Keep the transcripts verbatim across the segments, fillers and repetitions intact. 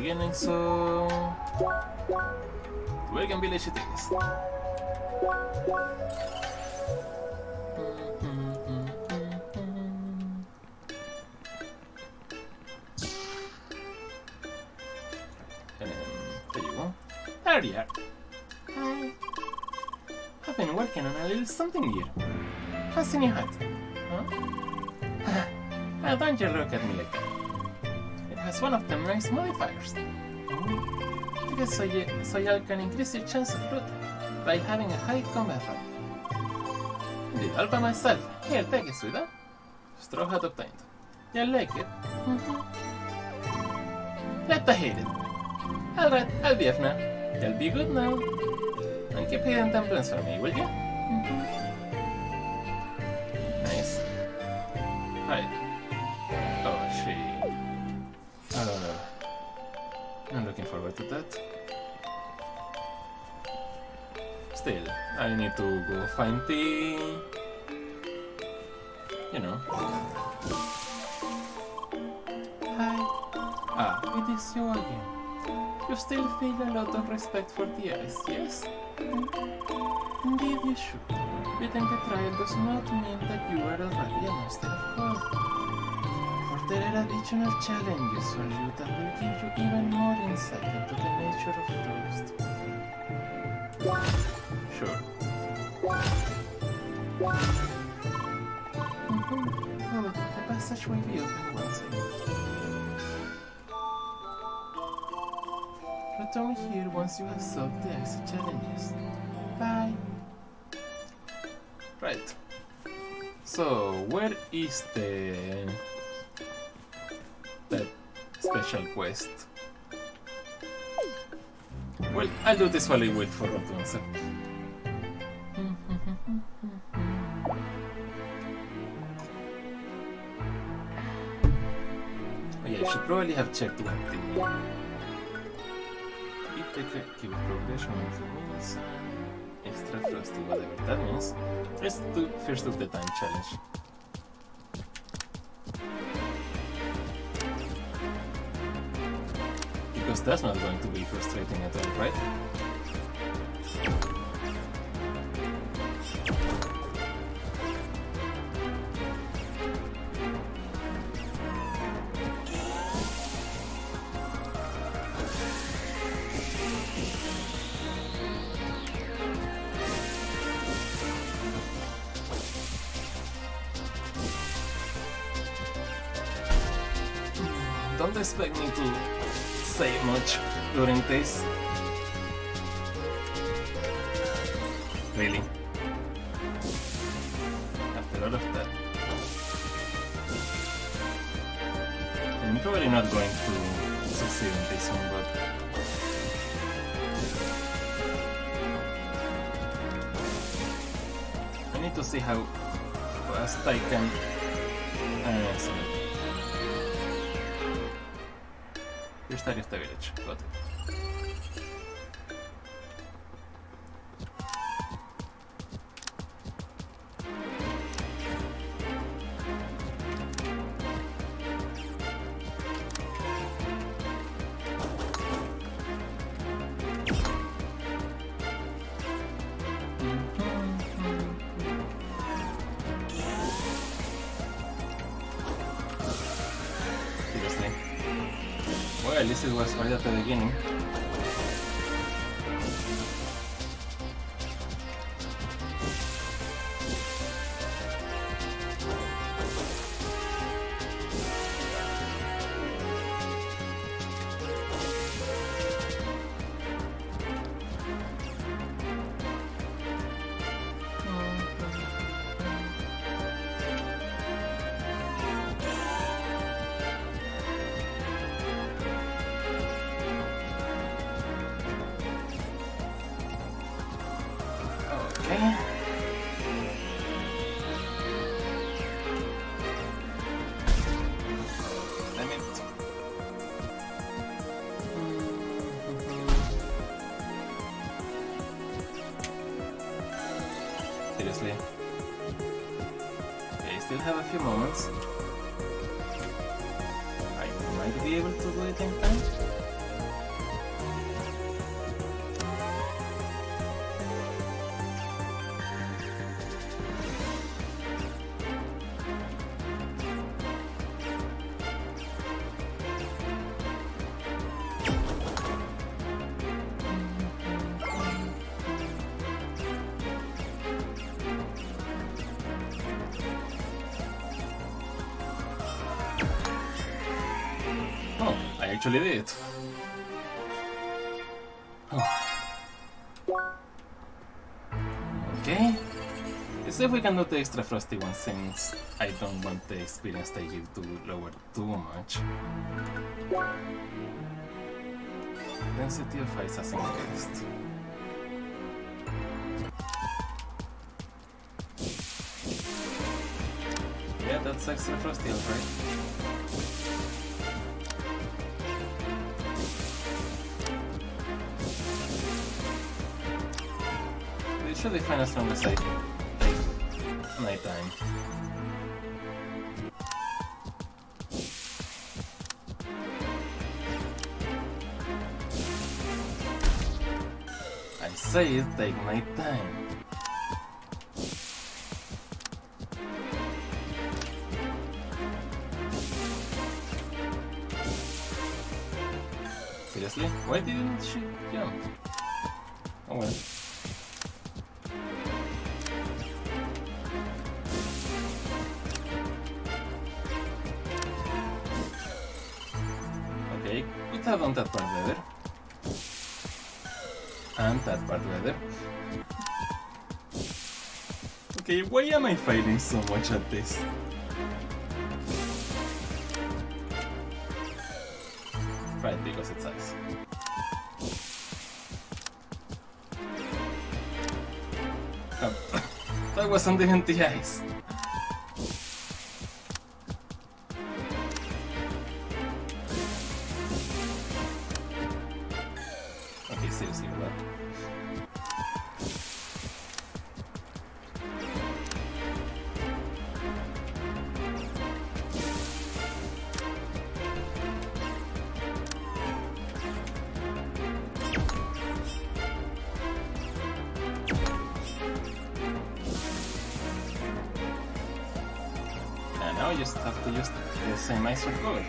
beginning, so... Welcome village it is. And there you go. There you are. Hi. I've been working on a little something here. What's in your hat? Huh? Ah, don't you look at me like that. It has one of them nice modifiers. Because so you, so you can increase your chance of loot by having a high combat rank. Did all by myself. Here, take it, sweetheart. Straw hat obtained. You like it? Mm-hmm. Let the hate it. Alright, I'll be off now. You'll be good now. And keep hidden templates for me, will you? Mm-hmm. Nice. Right. Oh, she... Uh, I'm looking forward to that. Still, I need to go find the... You know. Hi. Ah, it is you again. You still feel a lot of respect for the ice, yes? Indeed you should. Beating the trial does not mean that you are already a master of code. For there are additional challenges for you that will give you even more insight into the nature of Frost. Sure. Mm-hmm. Oh, the passage will be open once again. Return here once you have solved the exit challenges. Bye. Right. So, where is the that special quest? Well, I'll do this while I wait for Rob to answer. Oh yeah, I should probably have checked what the keep progression means extra frosty, whatever that means. Let's do first do the time challenge. Because that's not going to be frustrating at all, right? Don't expect me to say much during this. Really? After all of that. I'm probably not going to succeed in this one, but... I need to see how fast I can... Uh, sorry. Restart the village. Got it. Seriously. Well, at least it was right at the beginning. Seriously. Okay, I still have a few moments. I might be able to do it in time. actually did. Oh. Okay. Let's see if we can do the extra frosty one since I don't want the experience they give to lower too much. Density of ice has increased. Yeah, that's extra frosty, alright. They should define as long as I take nighttime. I say it, take my time. Seriously? Why didn't she jump? Oh well. Okay, could have done that part better. And that part better. Okay, why am I failing so much at this? Right, because it's ice. Oh, that wasn't even the ice. Okay, seriously, what? Now you just have to use the same ice for good.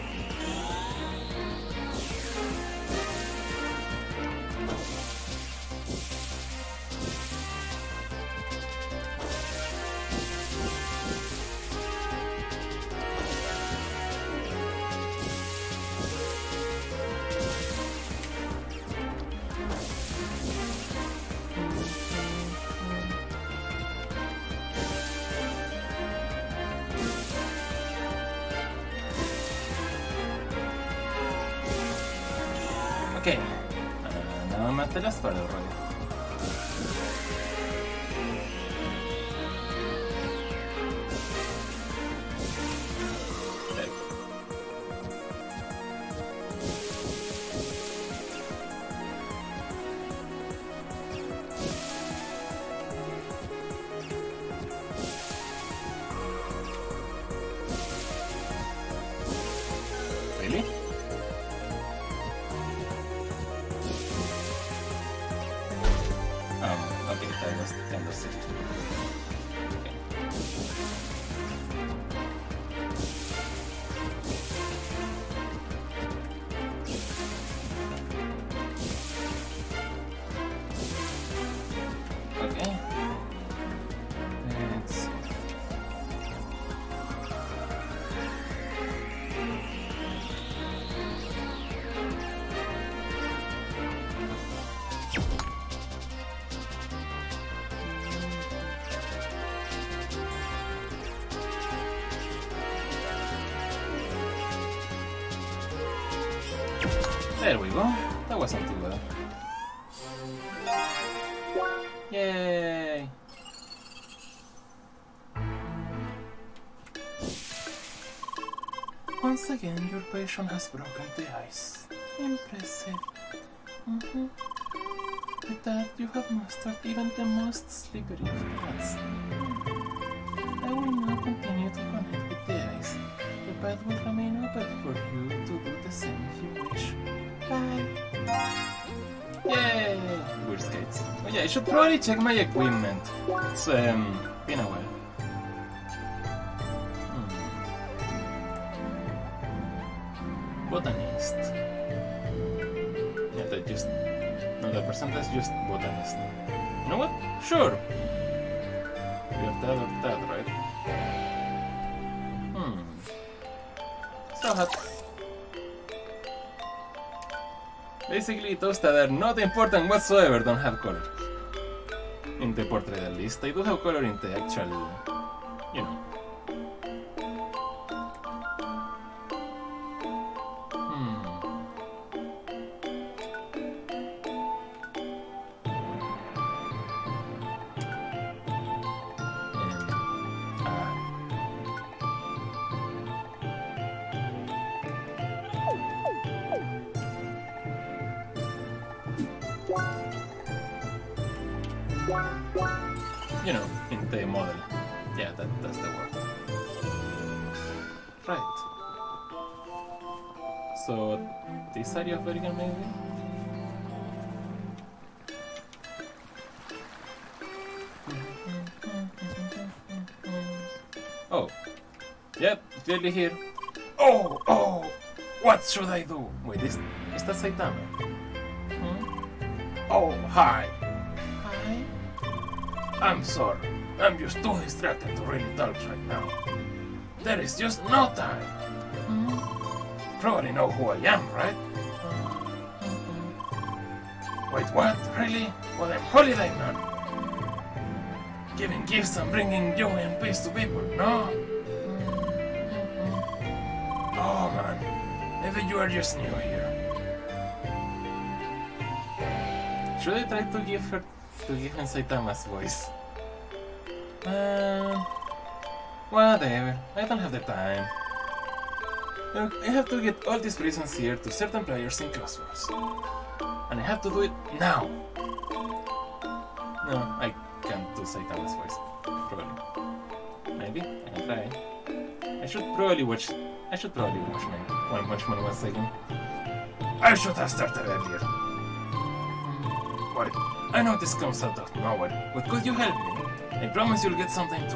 Okay, uh, now I'm at the last part already. There. Really? Okay, that was kind of sick. Okay. Okay. Let's see. There we go. That wasn't too bad. Yay! Once again, your patient has broken the ice. Impressive. Mm-hmm. With that, you have mastered even the most slippery of paths. I will now continue to connect with the ice. The path will remain open for you to do the same if you wish. Bye! Yay! Weird skates. Oh yeah, I should probably check my equipment. It's um, been a while. Hmm. Botanist. Yeah, that just... No, the percentage just botanist. You know what? Sure! You have that or that, right? Hmm. So hot. Basically, those that are not important whatsoever don't have color. In the portrait at least. They do have color in the actual, you know. Hmm. And, ah. You know, in the model. Yeah, that, that's the word. Right. So, this area of Bergen maybe? Oh. Yep, clearly here. Oh, oh! What should I do? Wait, is, is that Saitama? Hmm? Oh, hi! Hi? I'm sorry. I'm just too distracted to really talk right now. There is just no time. Hmm? Probably know who I am, right? Mm-hmm. Wait, what? Really? Well, I'm Holiday Man. Giving gifts and bringing joy and peace to people, no? Mm-hmm. Oh, man. Maybe you are just new here. Should I try to give her to give him Saitama's voice? Uh, whatever. I don't have the time. Look, I have to get all these prisons here to certain players in Crossroads. And I have to do it now. No, I can't do Saitama's voice. Probably. Maybe? I can try. I should probably watch... I should probably watch my One Punch Man once again. I should have started earlier. What? I know this comes out of nowhere, but could you help me? I promise you'll get something too.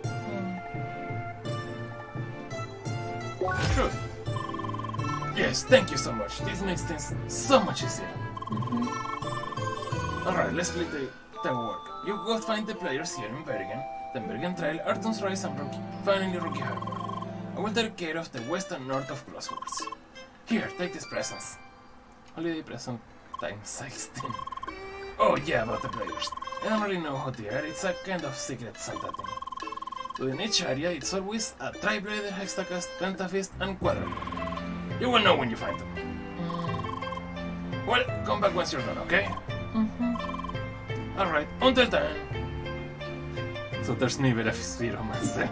Sure. Yes, thank you so much. This makes things so much easier. Mm-hmm. Alright, let's split the, the work. You go find the players here in Bergen, then Bergen Trail, Arton's Rise and Rookie, finally Rookie Harbor. I will take care of the west and north of Crossroads. Here, take these presents. Holiday present times sixteen. Oh yeah, about the players. I don't really know how they are, it's a kind of secret Santa thing. Within each area, it's always a Tri-Blader, Hextacast, Pentafist, and Quadra. You will know when you find them. Mm. Well, come back once you're done, okay? Mm-hmm. Alright, until then. So there's never a Sphero Master.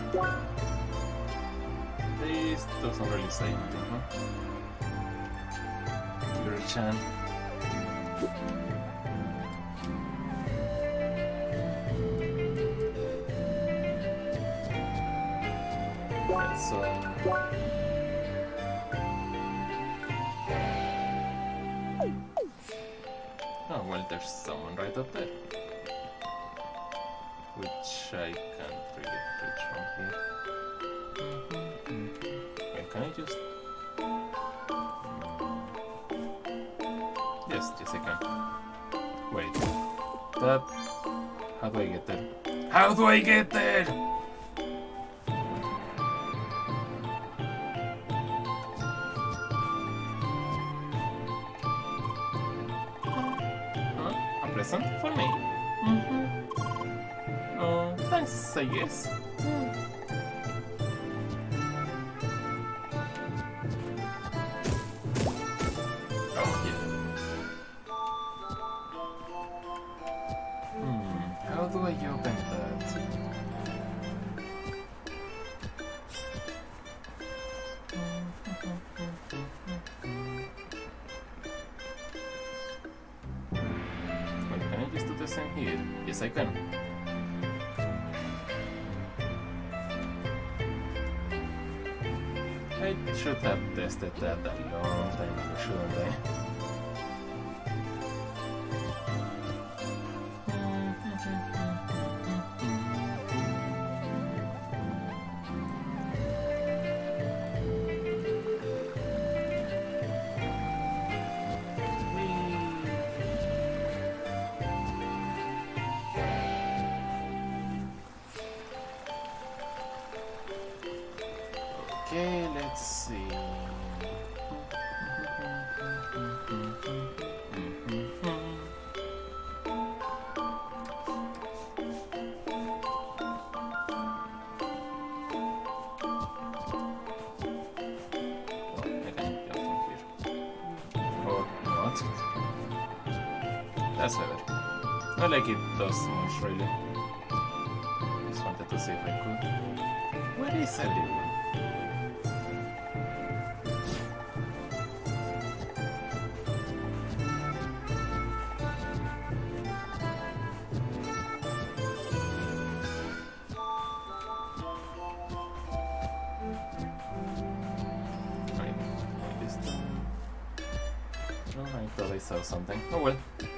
This doesn't really say anything, huh? Yuri-chan. So, oh well, there's someone right up there, which I can't really reach from here. Mm-hmm, mm-hmm. Wait, can I just? Mm. Yes, yes, I can. Wait, that. How do I get there? How do I get there? For me. Mm-hmm. Oh, thanks, I guess. Mm. Oh, yeah. Hmm, how do I open that? Here. Yes, I can. I should have tested that a long time ago, shouldn't I? Okay, let's see. that's better. I like it thus much, really. Just wanted to see if I could. Where is everyone? Or something. Oh well.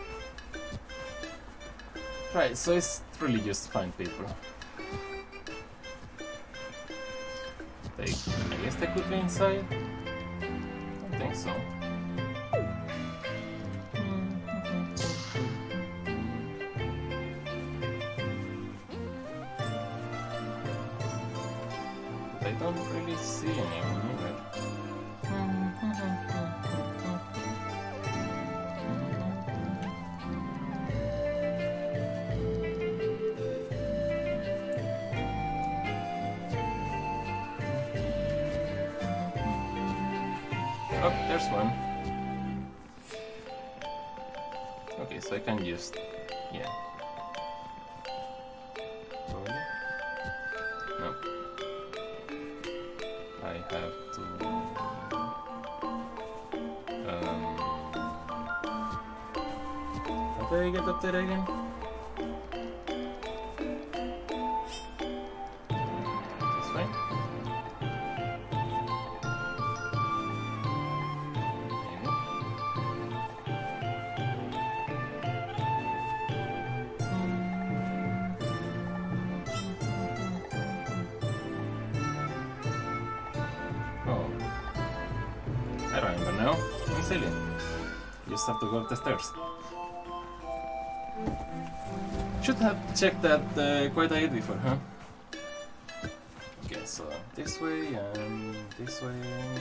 Right, so it's really just find people. They, I guess they could be inside. I don't think so. But I don't really see anyone either. Oh, there's one. Okay, so I can just, yeah. Probably. No. I have to. Um. How do I get up there again? This way. I don't remember now. I'm silly. You just have to go up the stairs. Should have checked that uh, quite a bit before, huh? Okay, so this way and this way.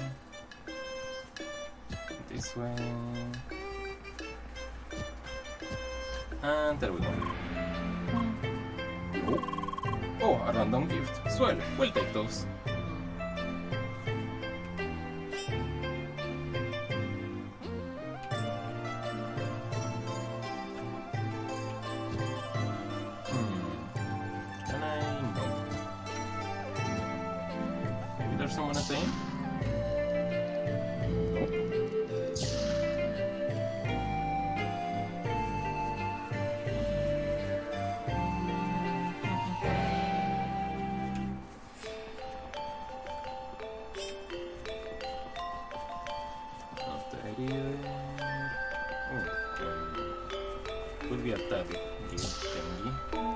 This way. And there we go. Oh, oh, a random gift. Swell, we'll take those. Someone at the end? Nope. Not there either. Oh, um, could be a tab thingy.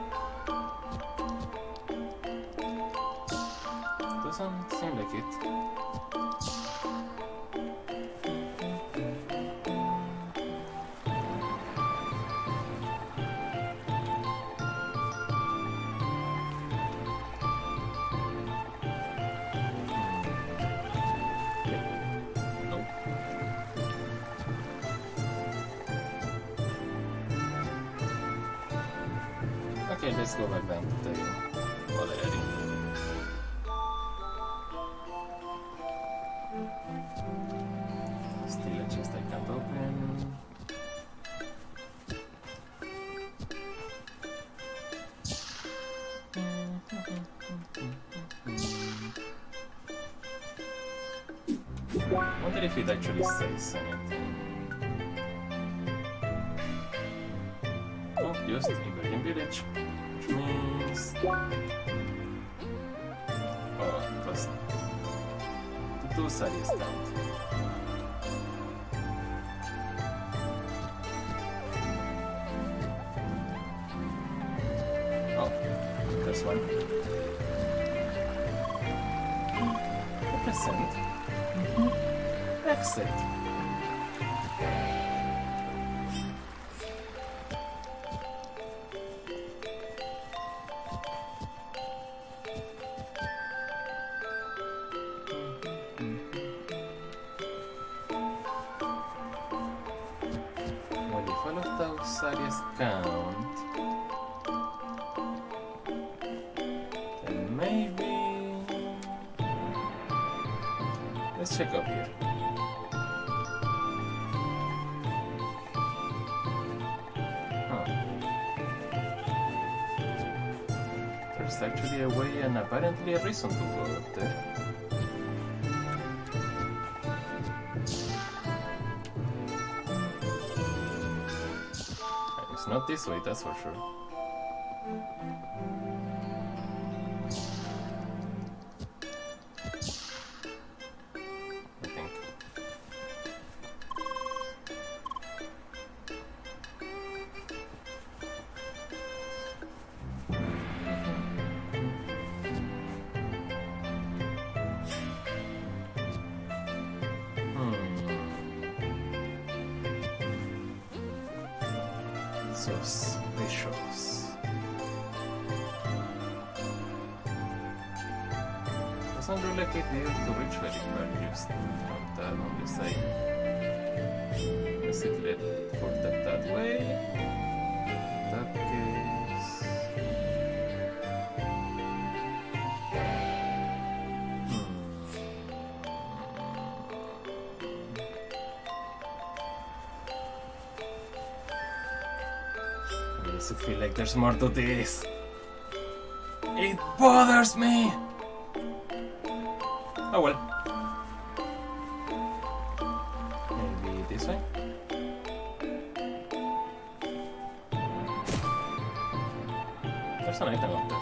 Doesn't seem like it. Nope. Okay, let's go back down to the other area. Still a chest I can't open. Wonder if it actually says anything. Oh, just Invading Village, which means oh, plus the two areas count. This one. Present. Mm-hmm. Exit. Well, if all of those areas count, maybe. Let's check up here. there's actually a way and apparently a reason to go up there. It's not this way, that's for sure. I think. Suspicious. Doesn't really like it here to reach very far just from that on the side. Is it led for that that way? In that case. I feel like there's more to this. It bothers me. Oh well. Maybe this way. There's an item up there.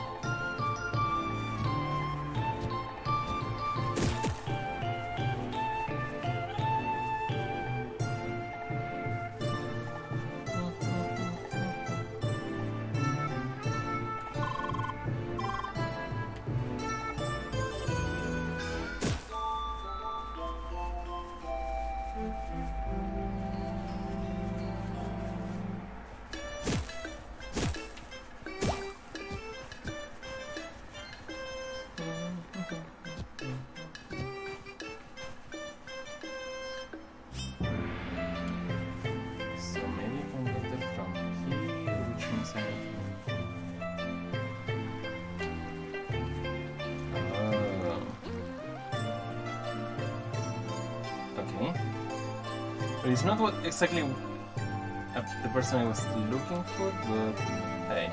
But it's not what exactly uh, the person I was looking for, but hey.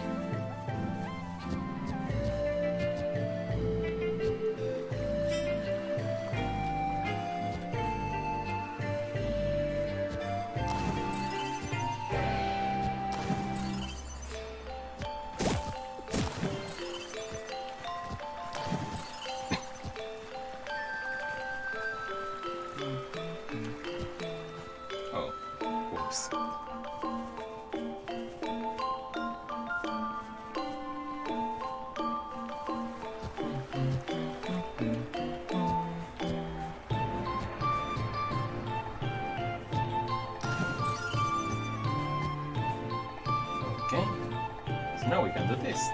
Okay, so now we can do this.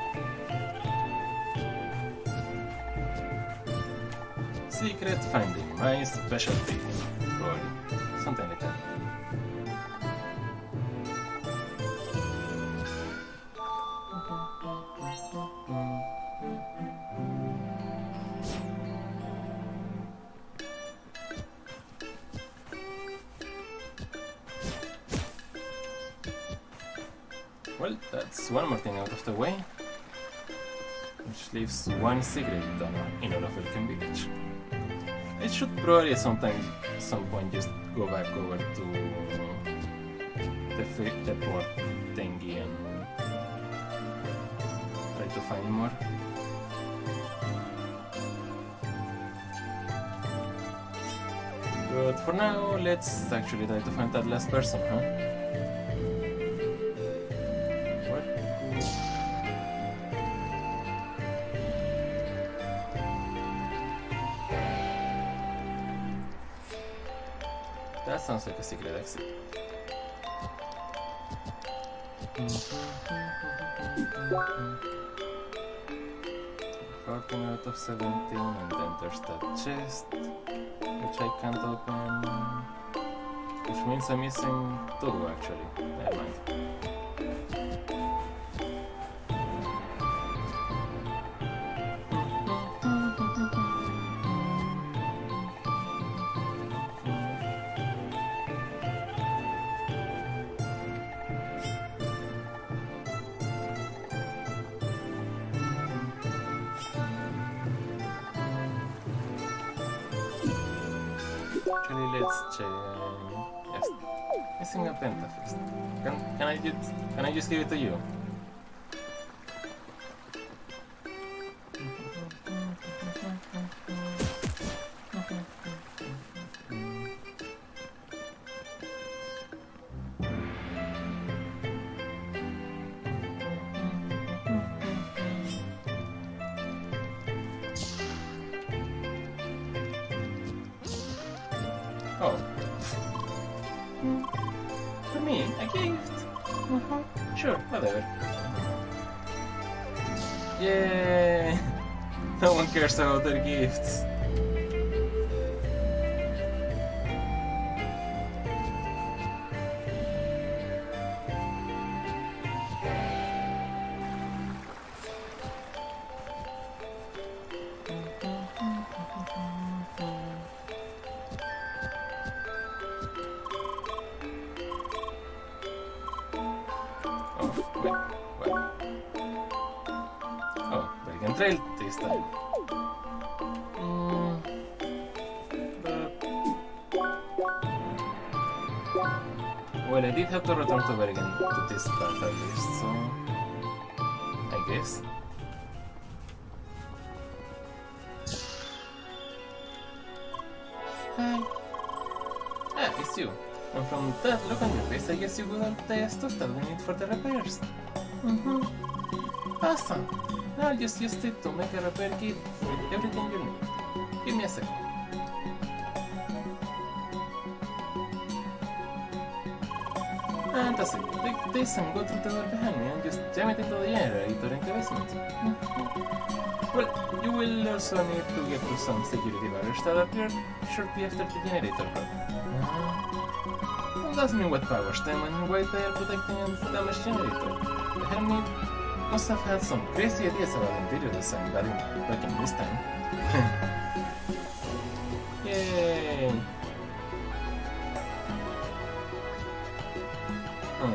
Secret finding, my specialty. Or something like that. Well, that's one more thing out of the way, which leaves one secret in all of Elken Village. I should probably sometime, some point just go back over to the, the port thingy and try to find more. But for now, let's actually try to find that last person, huh? That sounds like a secret exit. fourteen out of seventeen, and then there's that chest, which I can't open. Which means I'm missing two actually. Never mind. Actually, let's check. Yes, missing a penta first. Can can I just can I just give it to you? Oh. For me, a gift? Mm-hmm. Sure, whatever. Yay! No one cares about their gifts. Trail this time. Mm, but... Well, I did have to return to Bergen to this part at least, so... I guess. Hi. Ah, it's you. And from that look on your face, I guess you got the stuff that we need for the repairs. Mm-hmm. Awesome. Now I'll just use it to make a repair kit with everything you need. Give me a second. And that's it. Take this and go through the door behind me and just jam it into the generator in the basement. Well, you will also need to get to some security barriers that appear shortly after the generator broke. Uh, well, that's me what powers them and why they are protecting a damaged generator. The hermit must have had some crazy ideas about interior design back in, back in this time. Yay! Hmm.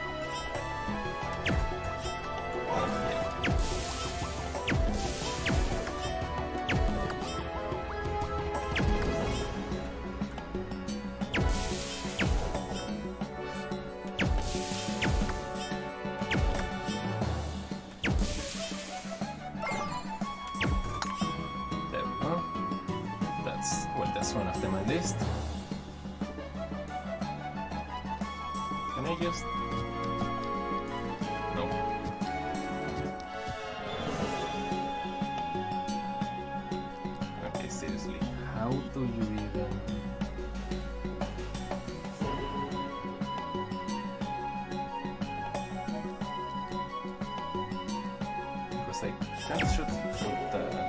One after my list. Can I just... No. Okay, seriously, how do you even... Because I can't shoot with the...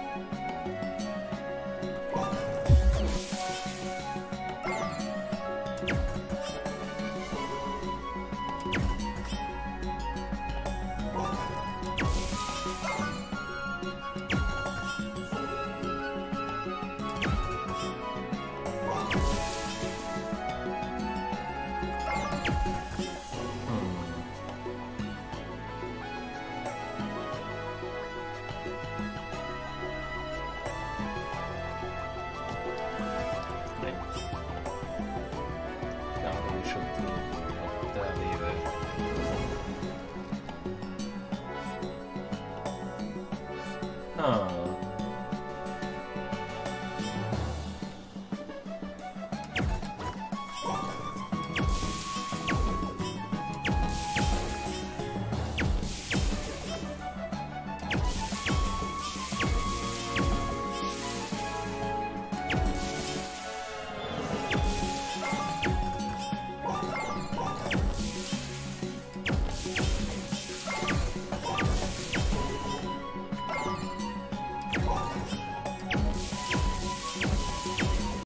Oh.